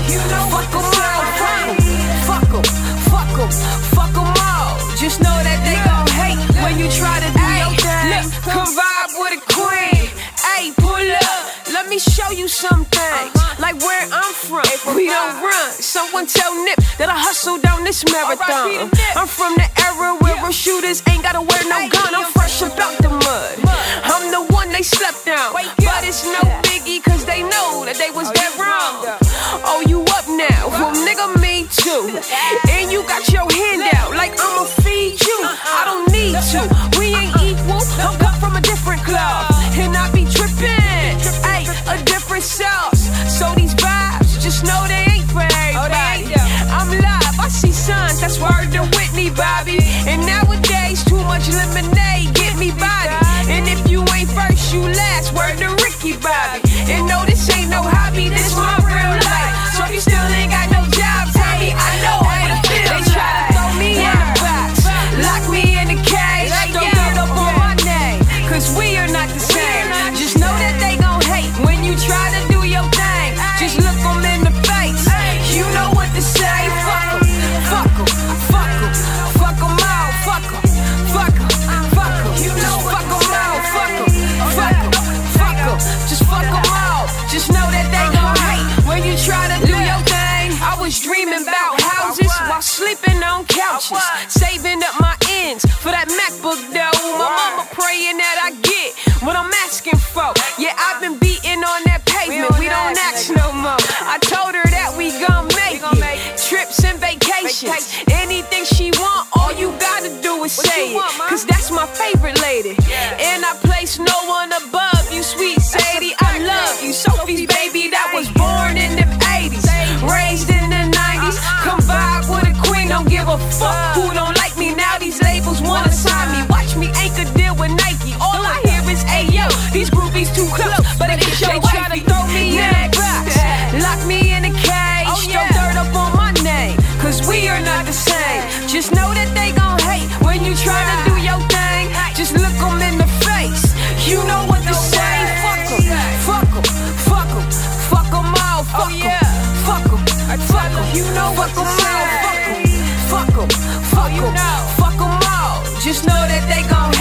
You know fuck them all, fuck them, fuck them, fuck them all. Just know that they gon' hate when you try to do your thing. Look, come vibe with a queen. Ayy, pull up, let me show you something. Like where I'm from, we don't run. Someone tell Nip that I hustle down this marathon. I'm from the era where real shooters ain't gotta wear no gun. I'm fresh about the mud. I'm the one they slept down, but it's no biggie cause they know that they was dead wrong. Oh, you up now? Well, nigga, me too. And you got your hand out like I'ma feed you. I don't need to. We ain't equal. I'm cut from a different cloth, and I be trippin'. Ayy, a different sauce. So these vibes, just know they ain't for everybody. I'm live, I see signs. That's word to Whitney, Bobby. And nowadays, too much lemonade get me body. And if you ain't first, you last. Word to Ricky Bobby. And no, this ain't no hobby, this my real life. So if you still ain't got no job, tell me, I know what it feels. They try to throw me in the box, lock me in the cage. Don't get up on my name, cause we are not the same. Just know that they gon' hate when you try to do your thing. Just look them in the face, you know what to say. Fuck them, fuck them, fuck them, fuck them all. Fuck them, fuck them, fuck them. You know fuck them all. Fuck them, fuck them, fuck them. Just fuck them all. Just know that they gon' hate when you try to do your thing. I was dreaming about houses while sleeping on couches, saving up my ends for that MacBook though. My mama praying that I get what I'm asking for. Yeah, I've been beating on that pavement. We don't ask no more. I told her that we gon' make it. Trips and vacations, anything she want, all you gotta do is say it. Cause that's my favorite lady, and I place no one above you, sweet Sadie. I love you, Sophie's baby that was born in the 80s, raised in the 90s. Come vibe with a queen, don't give a fuck who don't like me. Now these labels wanna sign me. Watch me anchor deal with Nike. All I hear is Ayo, these groupies too close, but they try to throw me in a box, lock me in a cage. Throw dirt up on my name, cause we are not the same. Just know that they gon' hate when you try to do your thing. Just look them in the face, you know what to say. Fuck them, fuck them, fuck them, fuck them all. Fuck them, fuck them, fuck them. You know what to say. Fuck them, fuck them, fuck them, fuck them all. Just know that they gon'